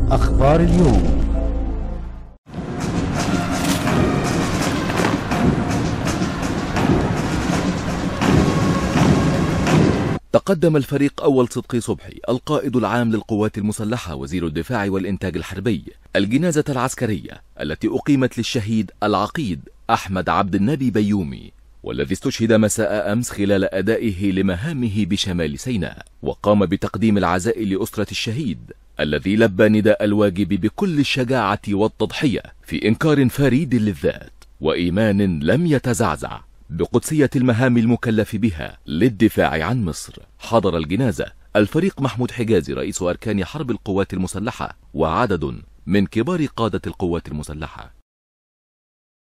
أخبار اليوم. تقدم الفريق أول صدقي صبحي القائد العام للقوات المسلحة وزير الدفاع والإنتاج الحربي الجنازة العسكرية التي أقيمت للشهيد العقيد أحمد عبد النبي بيومي، والذي استشهد مساء أمس خلال أدائه لمهامه بشمال سيناء، وقام بتقديم العزاء لأسرة الشهيد الذي لبى نداء الواجب بكل الشجاعة والتضحية في إنكار فريد للذات وإيمان لم يتزعزع بقدسية المهام المكلف بها للدفاع عن مصر. حضر الجنازة الفريق محمود حجازي رئيس أركان حرب القوات المسلحة وعدد من كبار قادة القوات المسلحة.